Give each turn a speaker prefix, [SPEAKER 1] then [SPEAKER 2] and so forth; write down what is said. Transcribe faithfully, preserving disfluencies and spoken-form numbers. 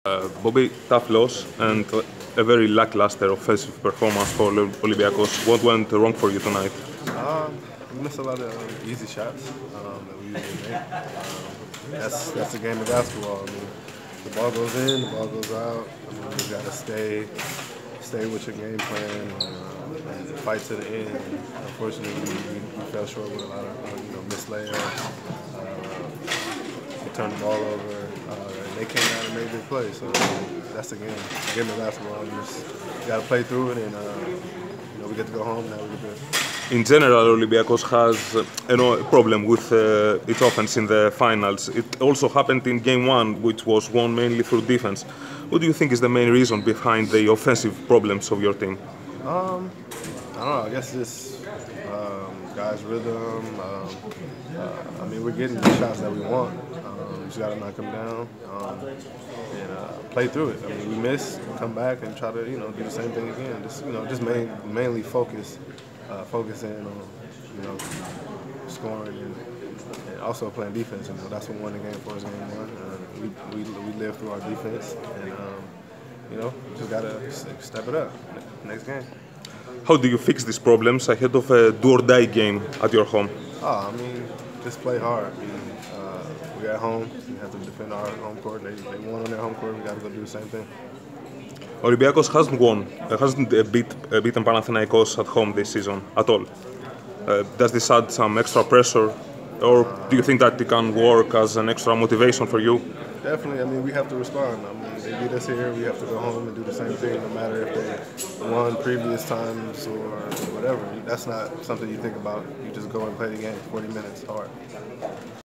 [SPEAKER 1] Uh, Bobby, tough loss and a very lackluster offensive performance for Olympiacos. What went wrong for you tonight?
[SPEAKER 2] Um, we missed a lot of um, easy shots um, that we usually make. Um, that's that's the game of basketball. I mean, the ball goes in, the ball goes out. I mean, you got to stay stay with your game plan and, uh, and fight to the end. And unfortunately, we, we fell short with a lot of uh, you know missed layups. Uh, we turned the ball over. Uh, and they came out and made big plays. So that's the game. The game of basketball. You just got to play through it, and uh, you know we get to go home now. We get to
[SPEAKER 1] In general, Olympiacos has uh, you know, a problem with uh, its offense in the finals. It also happened in game one, which was won mainly through defense. What do you think is the main reason behind the offensive problems of your team?
[SPEAKER 2] Um, I don't know. I guess just um, guys' rhythm. Um, uh, I mean, we're getting the shots that we want. Um, just got to knock them down um, and uh, play through it. I mean, we miss, come back, and try to you know do the same thing again. Just you know, just main, mainly focus, uh, focus in on you know scoring and, and also playing defense. You know, that's what won the game for us. Game one. Uh, we, we we live through our defense and. Um, You know, just gotta step it up next game.
[SPEAKER 1] How do you fix these problems ahead of a do-or-die game at your home?
[SPEAKER 2] Oh, I mean, just play hard. I mean, uh, we're at home. We have to defend our home court. They, they won on their home court. We got to go do the same thing.
[SPEAKER 1] Olympiacos hasn't won, uh, hasn't uh, beat, uh, beaten Panathinaikos at home this season at all. Uh, does this add some extra pressure, or do you think that it can work as an extra motivation for you?
[SPEAKER 2] Definitely. I mean, we have to respond. I mean, they beat us here. We have to go home and do the same thing, no matter if they won previous times or whatever. That's not something you think about. You just go and play the game. forty minutes hard.